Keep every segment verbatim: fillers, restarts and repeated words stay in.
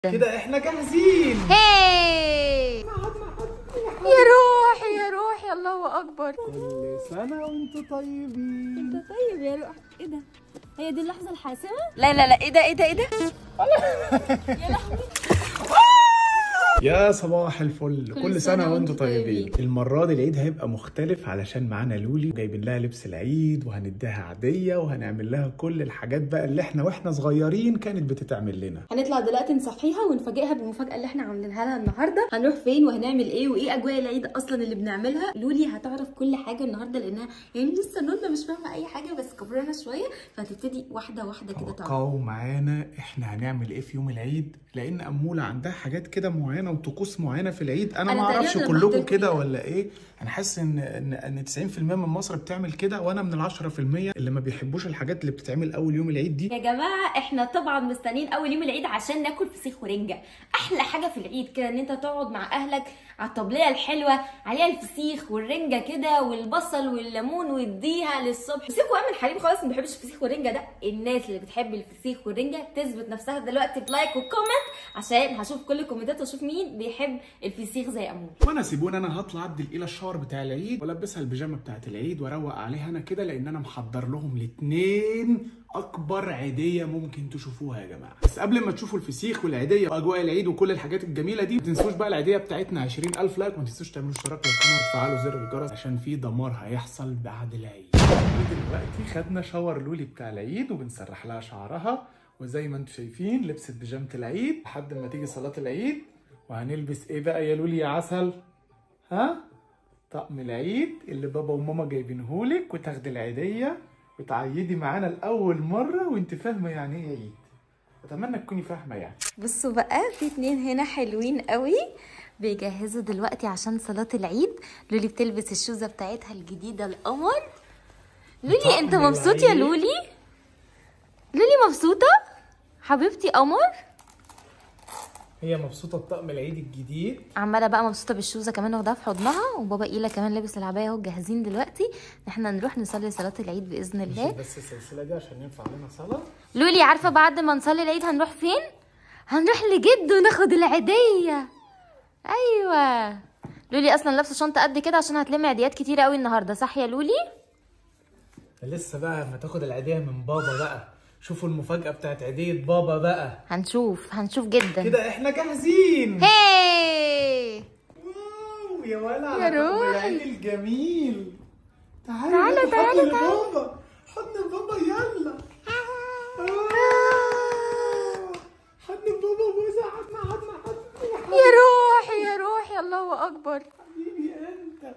كده احنا جاهزين. هاي يا روحي يا روحي، الله اكبر. كل سنه وانتم طيبين. انت طيب يا روح. ايه ده؟ هي دي اللحظه الحاسمه؟ لا لا لا، ايه ده ايه ده ايه ده؟ يا لهوي. يا صباح الفل، كل, كل سنه, سنة وانتم طيبين. طيبين. المره دي العيد هيبقى مختلف علشان معانا لولي، جايبين لها لبس العيد وهنديها عاديه وهنعمل لها كل الحاجات بقى اللي احنا واحنا صغيرين كانت بتتعمل لنا. هنطلع دلوقتي نصحيها ونفاجئها بالمفاجاه اللي احنا عاملينها لها النهارده. هنروح فين وهنعمل ايه وايه اجواء العيد اصلا اللي بنعملها. لولي هتعرف كل حاجه النهارده لانها يعني لسه نونا مش فاهمه اي حاجه، بس كبرنا شويه فهتبتدي واحده واحده كده تعرف. توقعوا معانا احنا هنعمل ايه في يوم العيد، لان اموله عندها حاجات كده معينه وطقوس معينه في العيد. انا, أنا ما اعرفش كلكم كده ولا ايه. انا حاسس ان ان ان تسعين في المية من مصر بتعمل كده، وانا من ال عشرة في المية اللي ما بيحبوش الحاجات اللي بتتعمل اول يوم العيد دي. يا جماعه احنا طبعا مستنيين اول يوم العيد عشان ناكل فسيخ ورنجه. احلى حاجه في العيد كده ان انت تقعد مع اهلك على الطبليه الحلوه عليها الفسيخ والرنجه كده والبصل والليمون واديها للصبح. فسيخ وامن حليم خالص ما بيحبش الفسيخ والرنجه ده. الناس اللي بتحب الفسيخ والرنجه تثبت نفسها دلوقتي بلايك وكومنت عشان هشوف كل الكومنتات واشوف مين بيحب الفسيخ زي امون. وانا سيبوني انا هطلع ادي الى الشاور بتاع العيد والبسها البيجامه بتاعت العيد واروق عليها انا كده، لان انا محضر لهم الاثنين اكبر عيديه ممكن تشوفوها يا جماعه. بس قبل ما تشوفوا الفسيخ والعيديه واجواء العيد وكل الحاجات الجميله دي، ما تنسوش بقى العيديه بتاعتنا عشرين ألف لايك، وما تنسوش تعملوا اشتراك للقناه وتفعلوا زر الجرس عشان في دمار هيحصل بعد العيد. دلوقتي خدنا شاور لولي بتاع العيد وبنسرح لها شعرها، وزي ما انتم شايفين لبست بيجامه العيد لحد ما تيجي صلاه العيد. وهنلبس ايه بقى يا لولي يا عسل؟ ها؟ طقم العيد اللي بابا وماما جايبينهولك، وتاخدي العيديه وتعيدي معانا لاول مره وانت فاهمه يعني ايه عيد. اتمنى تكوني فاهمه يعني. بصوا بقى، في اتنين هنا حلوين قوي بيجهزوا دلوقتي عشان صلاه العيد. لولي بتلبس الشوزه بتاعتها الجديده القمر. لولي انت مبسوط يا لولي؟ لولي مبسوطه حبيبتي قمر؟ هي مبسوطه بطقم العيد الجديد، عماله بقى مبسوطه بالشوزه كمان واخداها في حضنها، وبابا ايلا كمان لابس العبايه اهو. جاهزين دلوقتي ان احنا نروح نصلي صلاه العيد باذن الله. بس السلسله دي عشان ينفع لنا صلاه. لولي عارفه بعد ما نصلي العيد هنروح فين؟ هنروح لجد وناخد العيديه. ايوه، لولي اصلا لابسه شنطه قد كده عشان هتلم عيديات كتيره قوي النهارده، صح يا لولي؟ لسه بقى ما تاخد العيديه من بابا بقى. شوفوا المفاجأة بتاعت عيدية بابا بقى. هنشوف هنشوف جدا. كده احنا جاهزين. هاي واو يا ولع يا روحي العيد الجميل. تعالى تعالى تعالى بابا، حضن بابا يلا. حضن بابا بوسه. حضن حضن حضن يا روحي يا روحي، الله اكبر. حبيبي انت.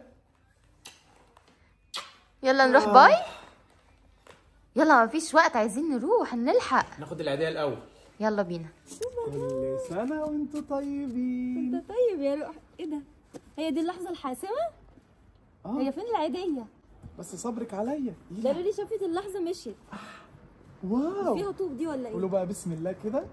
يلا نروح. باي. يلا مفيش وقت، عايزين نروح نلحق. ناخد العيدية الأول. يلا بينا. كل سنة وانتم طيبين. انت طيب يا روح. ايه ده؟ هي دي اللحظه الحاسمه؟ اه هي فين العيديه؟ بس صبرك عليا. ده لولي شافت اللحظه مشيت. واو، فيها طوب دي ولا ايه؟ قولوا بقى بسم الله كده.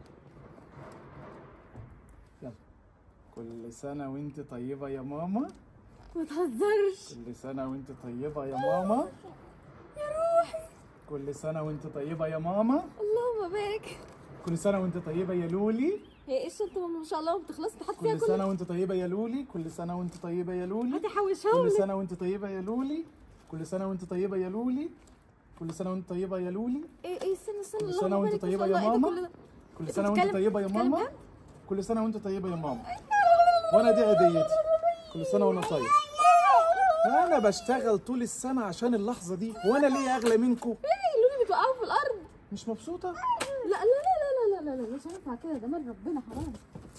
يلا. كل سنة وانت طيبة يا ماما. ما تهزرش. كل سنة وانت طيبة يا ماما. يا روحي. كل سنة وانت طيبة يا ماما. اللهم بارك. كل سنة وانت طيبة يا لولي. هي ايه الشنطه ما شاء الله ما بتخلصش تحط فيها كل كل سنة وانت طيبة يا لولي. كل سنة وانت طيبة يا لولي. هتحوشها كل لي. سنة وانت طيبة يا لولي. كل سنة وانت طيبة يا لولي. كل سنة وانت طيبة يا لولي. ايه ايه استنى استنى. كل سنة وانت طيبة يا ماما. كل سنة وانت طيبة يا ماما. كل سنة وانت طيبة يا ماما. وانا دي عيديتي. كل سنة وانا طيب. انا بشتغل طول السنة عشان اللحظة دي، وانا ليه اغلى منكم؟ ايه لولي بتوقعوا في الارض. مش مبسوطة؟ لا لا لا لا لا لا لا مش هينفع كده، ده من ربنا حرام.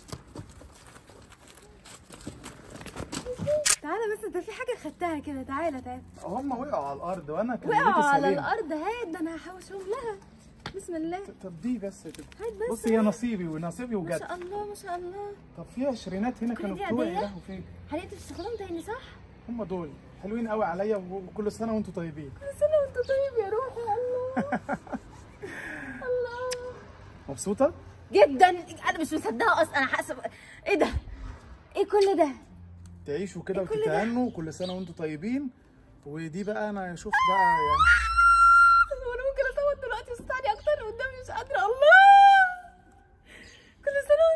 تعالى بس، انت في حاجه خدتها كده. تعالى تعالى. هم وقعوا على الارض وانا كان وقعوا على سليم. الارض. هات ده انا هحوشهم لها. بسم الله. طب دي بس كده. هات بس. بصي هي نصيبي ونصيبي ما وجد. شاء الله ما شاء الله. طب في عشرينات هنا كانوا دي بتوعي. عادية؟ راحوا فين؟ هنقدر تستخدمهم تاني صح؟ هم دول حلوين قوي عليا، وكل سنه وانتم طيبين. كل سنه وانت طيب يا روحي. الله الله. مبسوطه؟ جدا. انا مش مصدقه اصلا. انا حاسه ايه ده؟ ايه كل ده؟ تعيشوا كده إيه كل ده؟ وتتهنوا وكل سنه وانتم طيبين. ودي بقى انا اشوف بقى يعني. انا ممكن اصوت دلوقتي بس ثانيه اكتر قدامي مش قادره. الله. كل سنه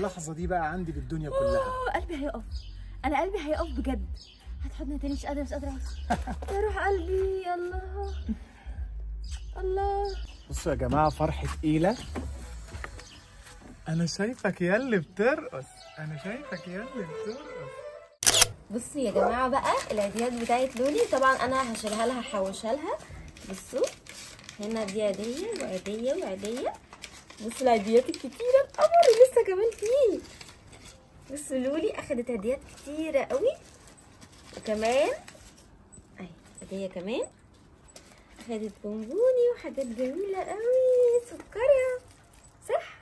اللحظه دي بقى عندي بالدنيا كلها. اوه قلبي هيقف، انا قلبي هيقف بجد. هات حضنه تاني، مش قادره مش قادره يا روح قلبي. الله الله. بصوا يا جماعه فرحه إيلا. انا شايفك يا اللي بترقص، انا شايفك يا اللي بترقص. بصوا يا جماعه بقى العيديات بتاعت لولي، طبعا انا هشيلها لها هحوشها لها. بصوا هنا دي عيديه وعيديه وعيديه. بصوا العيديات الكتيره القمر لسه كمان فيه. بصوا لولي اخدت عيديات كتيره قوي، وكمان اهي عيديه كمان اخدت بونبوني وحاجات جميله قوي سكريه. صح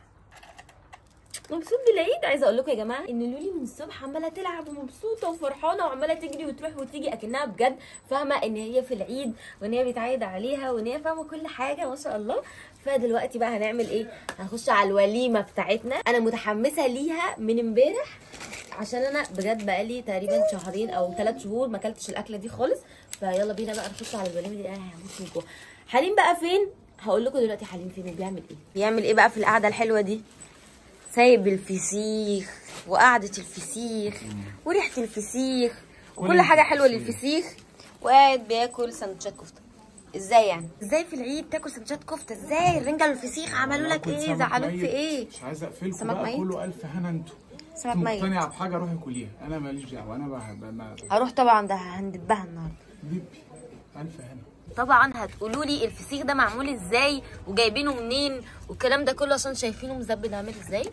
مبسوط بالعيد. عايزه اقول لكم يا جماعه ان لولي من الصبح عماله تلعب ومبسوطه وفرحانه وعماله تجري وتروح وتيجي اكنها بجد فاهمه ان هي في العيد وان هي بيتعيد عليها وان هي فاهمه كل حاجه ما شاء الله. فدلوقتي بقى هنعمل ايه؟ هنخش على الوليمه بتاعتنا. انا متحمسه ليها من امبارح عشان انا بجد بقالي تقريبا شهرين او ثلاث شهور ما اكلتش الاكله دي خالص. فيلا بينا بقى نخش على الوليمه دي. انا هموت من جوه. حليم بقى فين؟ هقول لكم دلوقتي حليم فين وبيعمل ايه. بيعمل ايه بقى في القعده الحلوه دي؟ سايب الفسيخ وقعدة الفسيخ وريحة الفسيخ وكل حاجة حلوة للفسيخ، وقاعد بياكل سندوتشات كفتة. ازاي يعني؟ ازاي في العيد تاكل سندوتشات كفتة؟ ازاي؟ الرنجة والفسيخ عملوا لك ايه؟ زعلوك في ايه؟ مش عايزه اقفلكم بقى، كله الف هنا. انتوا سمك ميت. مقتنعه بحاجه روحي كليها، انا ماليش دعوه. انا بقى هروح طبعا، ده هندبها النهارده. بيبي الف هنا. طبعا هتقولوا لي الفسيخ ده معمول ازاي وجايبينه منين والكلام ده كله، عشان شايفينه مزبد عامل ازاي.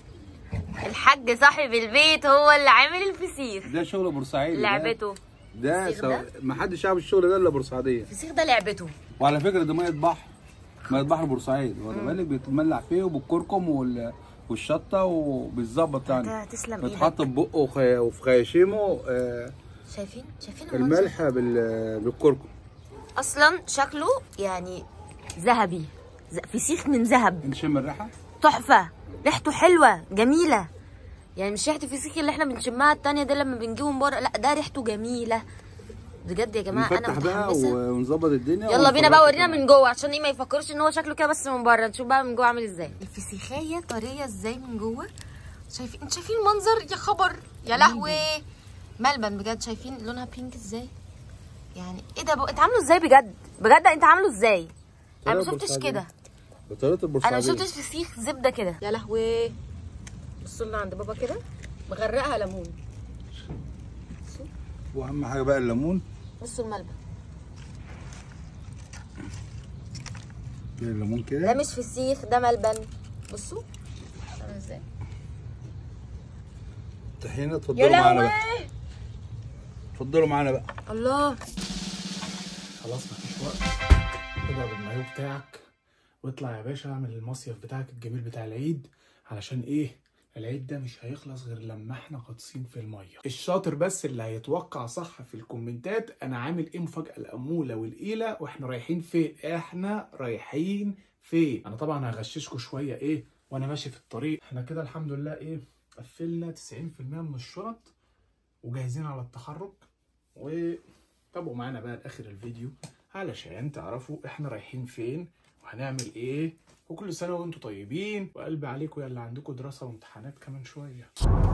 الحاج صاحب البيت هو اللي عامل الفسيخ ده شغل بورسعيدي لعبته. ده, ده ما حدش يعرف الشغل ده الا بورسعيديه. الفسيخ ده لعبته. وعلى فكره ده ميه بحر، ميه بحر بورسعيد، واخد بالك بيتملح فيه وبالكركم وال والشطه وبالظبط يعني. تسلم ايدك. بيتحط في بقه وخي... وفي خياشيمه. آه شايفين شايفين الملح بال... بالكركم. اصلا شكله يعني ذهبي، فسيخ من ذهب. نشم الريحه تحفه، ريحته حلوه جميله، يعني مش ريحه الفسيخ اللي احنا بنشمها التانيه ده لما بنجيبه من بره، لا ده ريحته جميله بجد يا جماعه. انا متحمسه ونظبط الدنيا. يلا بينا بقى ورينا من جوه عشان ايه ما يفكرش ان هو شكله كده بس من بره. نشوف بقى من جوه عامل ازاي. الفسيخيه طريه ازاي من جوه. شايفين انتوا شايفين المنظر؟ يا خبر يا لهوي ملبن بجد. شايفين لونها بينك ازاي؟ يعني ايه ده؟ انت عامله ازاي بجد بجد؟ انت عامله ازاي؟ انا ما شفتش كده بطريقه البورسعيديه. انا ما شفتش فسيخ زبده كده. يا لهوي بصوا لنا عند بابا كده مغرقها ليمون. واهم حاجه بقى الليمون. بصوا الملبن الليمون كده. ده مش فسيخ ده ملبن. بصوا عامل ازاي. طحينه. اتفضلوا معانا بقى، اتفضلوا معانا بقى. الله خلاص مفيش وقت. اضرب المايو بتاعك واطلع يا باشا اعمل المصيف بتاعك الجميل بتاع العيد. علشان ايه؟ العيد ده مش هيخلص غير لما احنا غطسين في الميه. الشاطر بس اللي هيتوقع صح في الكومنتات انا عامل ايه مفاجاه الاموله والقيله واحنا رايحين فين. احنا رايحين فين؟ انا طبعا هغششكوا شويه ايه وانا ماشي في الطريق. احنا كده الحمد لله ايه قفلنا تسعين في المية من الشنط وجاهزين على التحرك. وتابعوا معانا بقى لاخر الفيديو علشان تعرفوا احنا رايحين فين وهنعمل ايه. وكل سنه وانتم طيبين وقلبي عليكم يا اللي عندكم دراسه وامتحانات كمان شويه.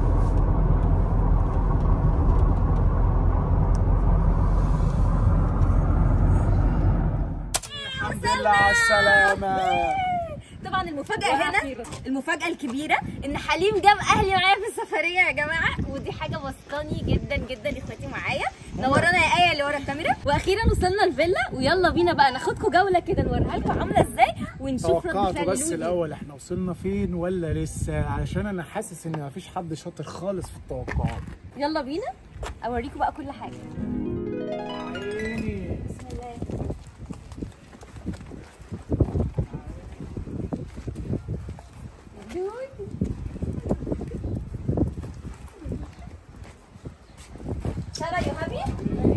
الحمد لله على السلامه. طبعا المفاجاه هنا، المفاجاه الكبيره ان حليم جاب اهلي معايا في السفريه يا جماعه، ودي حاجه بسطاني جدا جدا. اخواتي معايا نورانا يا ايه اللي ورا الكاميرا. واخيرا وصلنا الفيلا ويلا بينا بقى ناخدكم جوله كده نوريها لكم عامله ازاي ونشوف رد فعل توقعتوا بس الاول احنا وصلنا فين ولا لسه؟ علشان انا حاسس ان مفيش حد شاطر خالص في التوقعات. يلا بينا اوريكم بقى كل حاجه. عيني. بسم الله. سارة يا حبيبي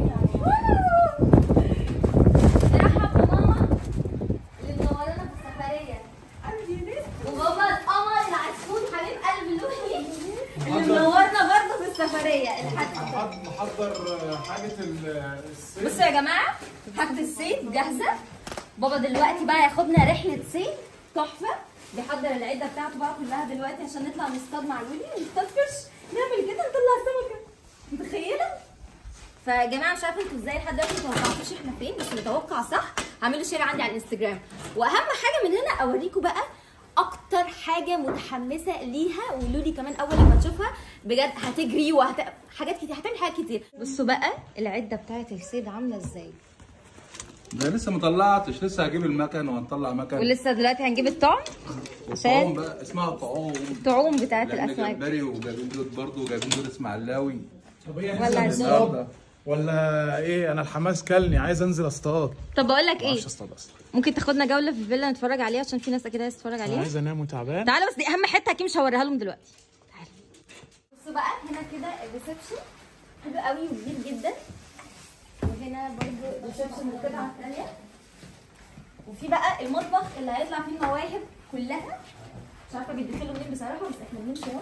نرحب بماما اللي منورانا في السفرية وبابا القمر العسول حبيب قلب لوحي اللي منورنا برضه في السفرية. محضر حاجة الصيد. بصوا يا جماعة حاجة الصيد جاهزة. بابا دلوقتي بقى ياخدنا رحلة صيد تحفة بيحضر العده بتاعته بقى كلها دلوقتي عشان نطلع نصطاد مع لولي، نصطاد فش، نعمل كده نطلع سمكه. متخيله؟ فيا جماعه مش عارفه انتوا ازاي لحد دلوقتي ما توقعتوش احنا فين، بس نتوقع صح. هعملوا شير عندي على الانستجرام. واهم حاجه من هنا اوريكم بقى اكتر حاجه متحمسه ليها، ولولي كمان اول لما تشوفها بجد هتجري وهت حاجات كتير، هتعمل حاجات كتير. بصوا بقى العده بتاعت الصيد عامله ازاي. ده لسه ما طلعتش، لسه هجيب المكن وهنطلع مكن، ولسه دلوقتي هنجيب الطعم. الطعوم بقى اسمها طعوم، الطعوم بتاعت الاسماك. جمبري وجايبين دول برضه، وجايبين دول اسماعيلاوي. ولا النهارده ولا ايه؟ انا الحماس كلني، عايز انزل اصطاد. طب بقول لك ايه، اصطاد اصلا. ممكن تاخدنا جوله في الفيلا نتفرج عليها عشان في ناس اكيد عايزه تتفرج عليها. عايز انام وتعبان. تعالى بس دي اهم حته اكيد مش هوريها لهم دلوقتي. تعالى بصوا بقى هنا كده الريسبشن حلو قوي وكبير جدا، وهنا برضو الريسبشن القطعه الثانيه، وفي بقى المطبخ اللي هيطلع فيه المواهب كلها. مش عارفه بيدخلوا منين بصراحه، بس احنا بنمشي اهو.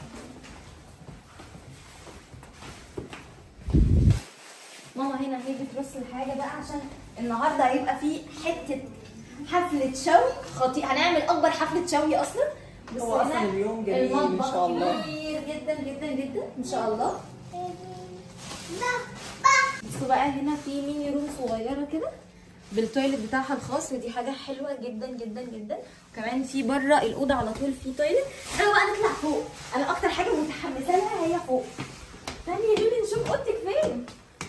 ماما هنا هي بترص الحاجه بقى عشان النهارده هيبقى في حته حفله شوي خطير، هنعمل اكبر حفله شوي اصلا. بس هو اصلا اليوم جميل ان شاء الله، كبير جدا جدا جدا ان شاء الله. بصوا بقى هنا في ميني روم صغيره كده بالتويلت بتاعها الخاص، ودي حاجه حلوه جدا جدا جدا. وكمان في بره الاوضه على طول في تويلت. تعالوا بقى نطلع فوق، انا اكتر حاجه متحمسه لها هي فوق. استني يا لولي نشوف اوضتك فين.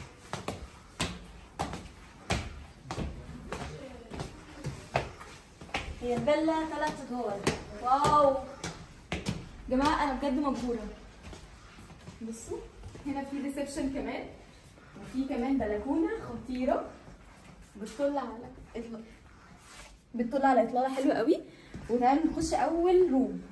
هي الفيلا ثلاث ادوار. واو يا جماعه انا بجد مبهوره. بصوا هنا في ريسبشن كمان، وفي كمان بلكونه خطيره بتطل على إطل... بتطل على اطلاله حلوه قوي. وتعالوا نخش اول روم.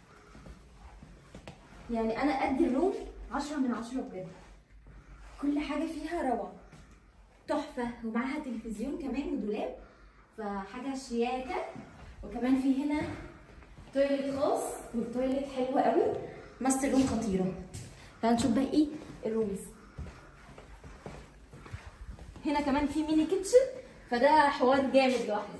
يعني انا ادي الروم عشرة من عشرة بجد، كل حاجه فيها روعه تحفه، ومعاها تلفزيون كمان ودولاب، فحاجه شياكه. وكمان في هنا تويلت خاص، والتويلت حلوه قوي، ماستر روم خطيره. تعالوا نشوف بقى ايه الرومز. هنا كمان في ميني كيتشن، فده حوار جامد لوحده.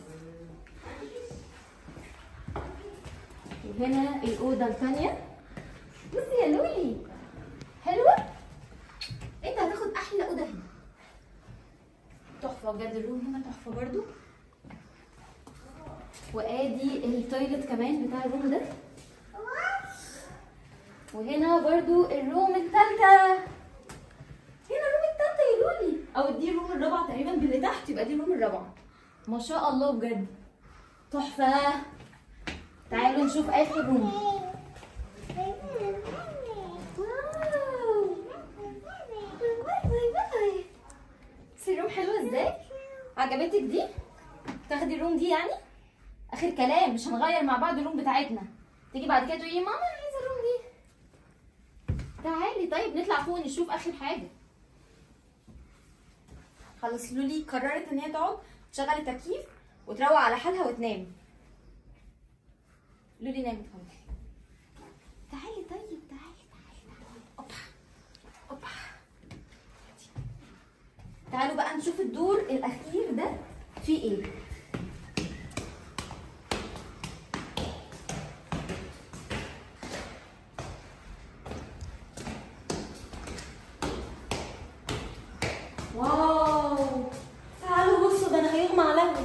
وهنا الاوضه الثانيه. بصي يا لولي حلوه، انت هتاخد احلى اوضه هنا، تحفه بجد. الروم هنا تحفه برضو. وادي التويلت كمان بتاع الروم ده. وهنا برضو الروم الثالثه. هنا الروم الثالثه يا لولي، او دي الروم الرابعه تقريبا باللي تحت، يبقى دي الروم الرابعه. ما شاء الله بجد تحفه. تعالوا نشوف اخر روم. واو بس الروم حلوه ازاي؟ عجبتك دي؟ تاخدي الروم دي يعني؟ اخر كلام، مش هنغير مع بعض الروم بتاعتنا. تيجي بعد كده تقولي ماما انا عايزه الروم دي. تعالي طيب نطلع فوق نشوف اخر حاجه. خلاص لولي قررت ان هي تقعد تشغل التكييف وتروق على حالها وتنام. لولي نامت خلاص. تعالي طيب تعالي تعالي اوبا اوبا. تعالوا بقى نشوف الدور الاخير ده فيه ايه. واو تعالوا بصوا، ده انا هيغمى عليا.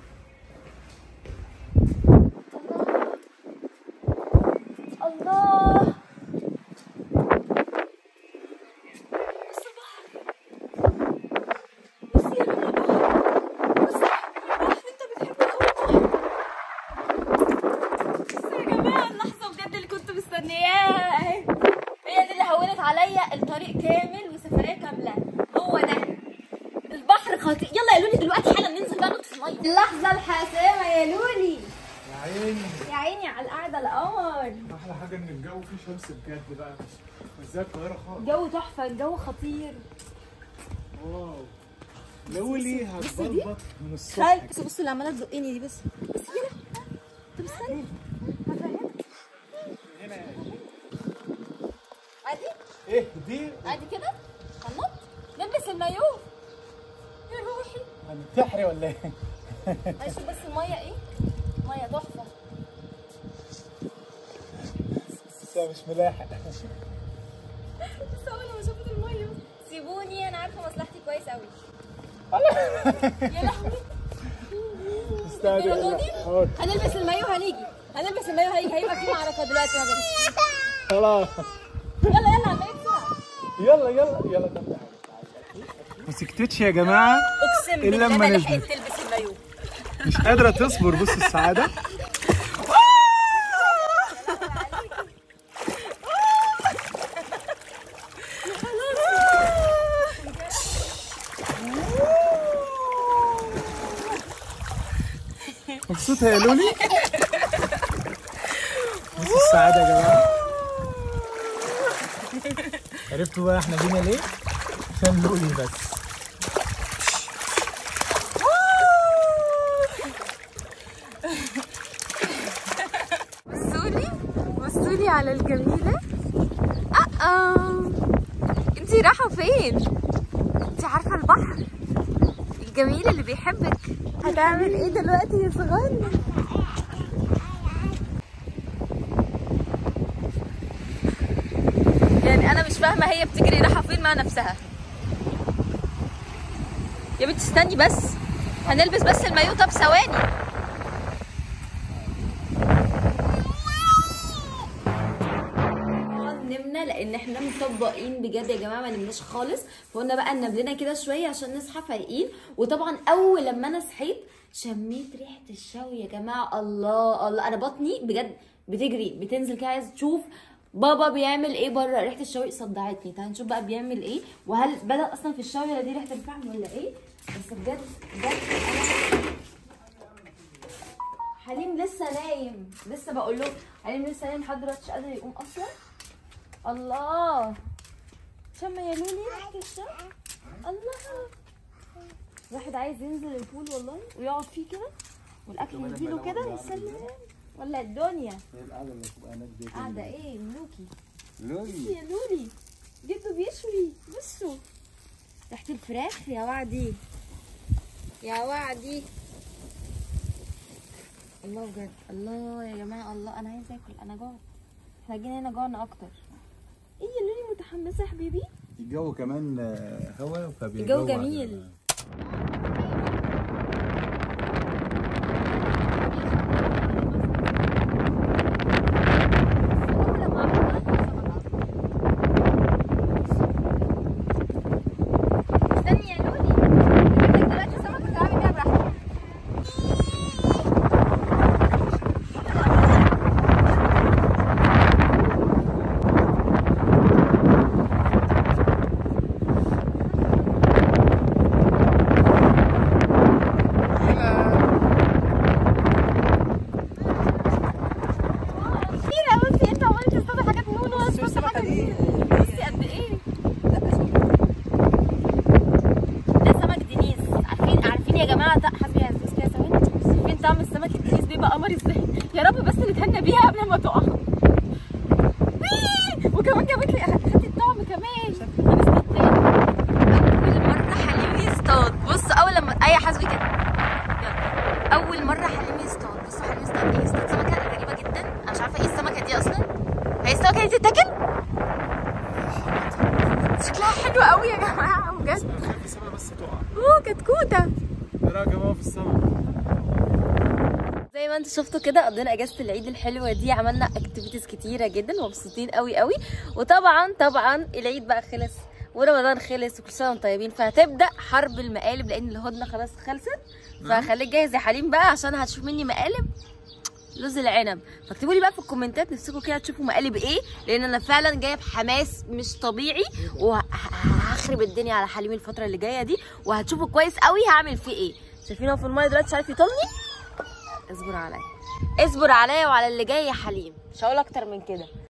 الله بصوا البحر، بصي يا لولي البحر، بصي البحر، انت بتحب قوي البحر. بصوا يا جماعه اللحظه بجد اللي كنت مستنياها اهي، هي دي اللي هونت عليا الطريق كامل وسفريه كامله. هو ده البحر خطير. يلا يا لولي دلوقتي حالا ننزل بقى نقطة الميه. اللحظة الحاسمة يا لولي. يا عيني يا عيني على القعدة القمر. احلى حاجه ان الجو فيه شمس بجد بقى، مش زي القاهره خالص. الجو تحفة، الجو خطير. واو لولي هتبلبط من الصبح. خال بصوا بصوا اللي عمالة تزقني دي. بس بس يلا طب استني هفهمك. هنا عادي ايه دي؟ عادي كده هنط نلبس المايوه يا روحي. هنتحري ولا ايه؟ هنشوف بس المية ايه. مية تحفة لسه مش ملاحق. بس اول ما شافت الميه سيبوني انا عارفه مصلحتي كويس قوي. يا لهوي استني هنلبس المايو هنيجي هنلبس المايو هيجي هيبقى في معركه دلوقتي ما بيننا. خلاص يلا يلا عمال بسرعه. يلا يلا يلا. ما سكتتش يا جماعه اقسم إلا بالله لما ما نزلت. لحقت تلبس المايو. مش قادره تصبر. بص السعاده. مبسوطه يا لولي؟ بص السعاده يا جماعه. عرفتوا بقى احنا جينا ليه؟ عشان لولي بس. بصولي بصولي على الجميلة. اه اه انتي رايحة فين؟ انتي عارفة البحر الجميل اللي بيحبك هتعمل ايه دلوقتي يا صغير؟ يعني انا مش فاهمة هي بتجري رايحة فين مع نفسها. يا بنتي استني بس هنلبس بس المايو. طب ثواني. نمنا لان احنا مطبقين بجد يا جماعه، ما نمناش خالص، فقلنا بقى ننام لنا كده شويه عشان نصحى فايقين. وطبعا اول لما انا صحيت شميت ريحه الشوي يا جماعه. الله الله انا بطني بجد بتجري بتنزل كده، عايزه تشوف بابا بيعمل ايه بره. ريحه الشوي صدعتني. تعالى نشوف بقى بيعمل ايه، وهل بدا اصلا في الشوي ولا دي ريحه الفحم ولا ايه. بس بجد بجد انا حليم لسه نايم. لسه بقول له حليم لسه نايم لحد دلوقتي مش قادر يقوم اصلا. الله شم يا لولي ريحه الشوي. الله واحد عايز ينزل البول والله ويقعد فيه كده والاكل يجيله كده. يا سلام ولا الدنيا. هي القعده اللي بتبقى هناك دي قاعده ايه ملوكي. لولي يا لولي جده بيشوي. بصوا ريحه الفراخ يا وعدي يا وعدي. الله بجد الله يا جماعه الله. انا عايزه اكل انا جوعت. احنا جينا هنا جوعنا اكتر. ايه يا لولي متحمسه يا حبيبي. الجو كمان هوا الجو جميل. استني يا لولي بدك دلوقتي سمك وتلعبي بيها براحتك. طعم السمك الدنيس بيبقى قمر ازاي. يا رب بس نتهنى بيها قبل ما تقع. وكمان جابت لي خدت الطعم كمان. اول مره حليم يصطاد. بص اول لما اي حسبي كده اول مره حليم يصطاد. بصوا حليم يصطاد ايه؟ يصطاد سمكه غريبه جدا. انا مش عارفه ايه السمكه دي اصلا. هي السمكه دي تتاكل؟ شكلها حلو قوي يا جماعه بجد. خايف السما بس تقع. اوه كتكوته. ايه رايك يا بابا في السما؟ زي ما انتوا شفتوا كده قضينا اجازه العيد الحلوه دي. عملنا اكتيفيتيز كتيره جدا ومبسوطين قوي قوي. وطبعا طبعا العيد بقى خلص ورمضان خلص وكل سنه وانتم طيبين. فهتبدا حرب المقالب لان الهدنه خلاص خلصت. فخليك جاهز يا حليم بقى عشان هتشوف مني مقالب لوز العنب. فاكتبوا لي بقى في الكومنتات نفسكم كده تشوفوا مقالب ايه، لان انا فعلا جايه بحماس مش طبيعي وهخرب الدنيا على حليم الفتره اللي جايه دي. وهتشوفوا كويس قوي هعمل فيه ايه. شايفين هو في المايه دلوقتي مش عارف يطلني. اصبر عليا اصبر عليا وعلى اللي جاي يا حليم. مش هقول اكتر من كده.